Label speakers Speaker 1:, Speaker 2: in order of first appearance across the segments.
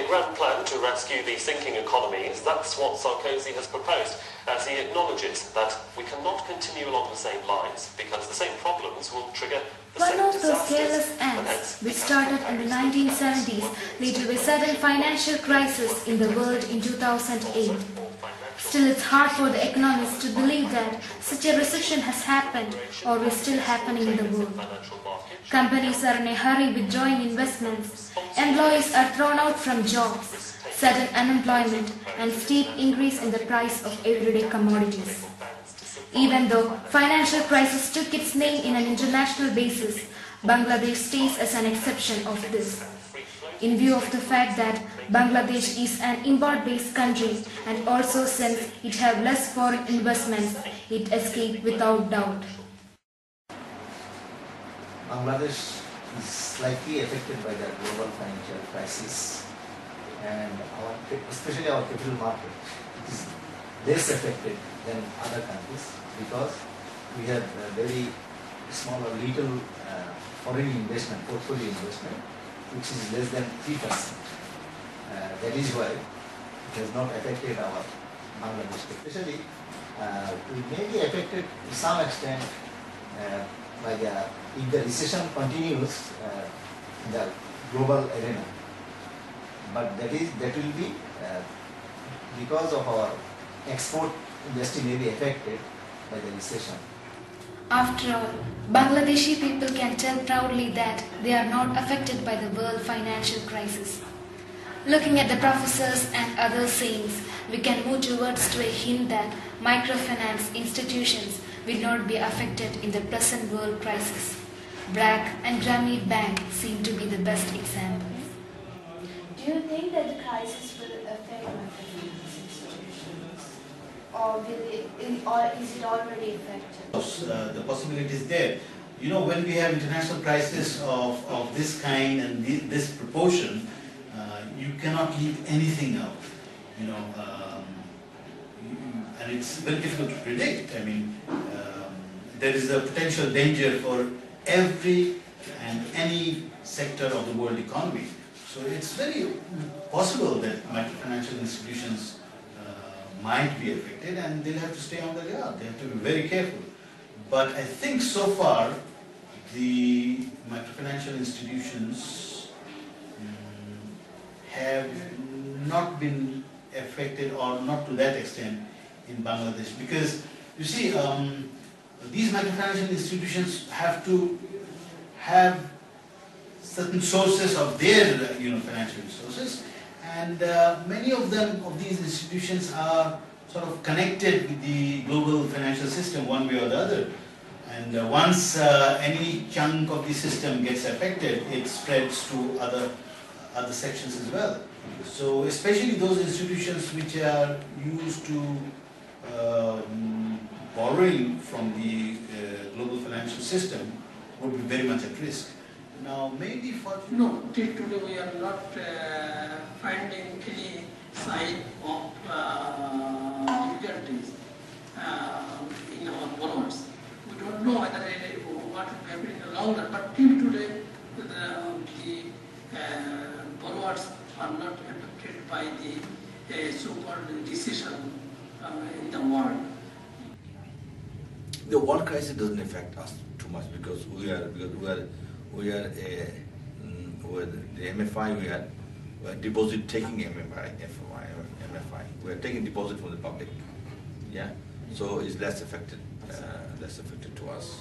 Speaker 1: grand plan to rescue the sinking economies. That's what Sarkozy has proposed, as he acknowledges that we cannot continue along the same lines because the same problems will trigger the
Speaker 2: One
Speaker 1: same
Speaker 2: of those
Speaker 1: disasters.
Speaker 2: careless acts, which started in the 1970s, led to a sudden financial crisis in the world in 2008. Still, it's hard for the economists to believe that such a recession has happened or is still happening in the world. Companies are in a hurry withdrawing investments, employees are thrown out from jobs, sudden unemployment and steep increase in the price of everyday commodities. Even though financial crisis took its name in an international basis, Bangladesh stays as an exception of this. In view of the fact that Bangladesh is an import-based country and also since it has less foreign investments, it escaped without doubt.
Speaker 3: Bangladesh is slightly affected by the global financial crisis, and especially our capital market is less affected than other countries because we have a very small or little foreign investment, portfolio investment, which is less than 3%. That is why it has not affected our Bangladesh. Especially, we may be affected to some extent by if the recession continues in the global arena. But that will be because of our export industry may be affected by the recession.
Speaker 2: After all, Bangladeshi people can tell proudly that they are not affected by the world financial crisis. Looking at the professors and other sayings, we can move towards to a hint that microfinance institutions will not be affected in the present world crisis. BRAC and Grameen Bank seem to be the best examples.
Speaker 4: Do you think that the crisis will affect microfinance institutions, or is it already affected?
Speaker 5: The possibility is there. You know, when we have international crisis of this kind and this proportion, you cannot leave anything out. You know, and it's very difficult to predict. I mean, there is a potential danger for every and any sector of the world economy. So it's very possible that microfinancial institutions might be affected, and they'll have to stay on their guard. They have to be very careful. But I think so far the microfinancial institutions have not been affected, or not to that extent, in Bangladesh, because you see, these microfinancial institutions have to have certain sources of their financial resources, and many of these institutions are sort of connected with the global financial system one way or the other, and once any chunk of the system gets affected, it spreads to other sections as well. So especially those institutions which are used to borrowing from the global financial system would be very much at risk. Now, maybe for...
Speaker 6: No, till today we are not finding any sign of difficulties in our borrowers. We don't know whether what will happen in the long run, but till today the borrowers are not affected by the so-called recession in the world.
Speaker 7: The world crisis doesn't affect us too much because we are the MFI. We are deposit taking MFI. We are taking deposit from the public. Yeah, so it's less affected to us.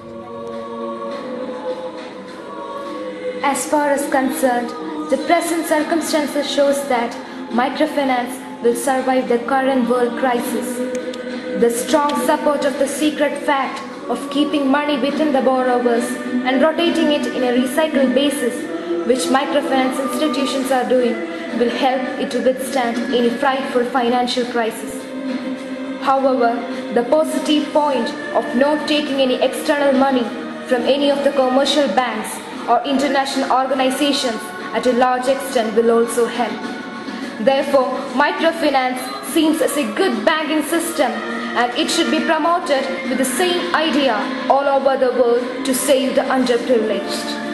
Speaker 2: As far as concerned, the present circumstances shows that microfinance will survive the current world crisis. The strong support of the secret fact of keeping money within the borrowers and rotating it in a recycled basis, which microfinance institutions are doing, will help it to withstand any frightful financial crisis. However, the positive point of not taking any external money from any of the commercial banks or international organizations at a large extent will also help. Therefore, microfinance seems as a good banking system, and it should be promoted with the same idea all over the world to save the underprivileged.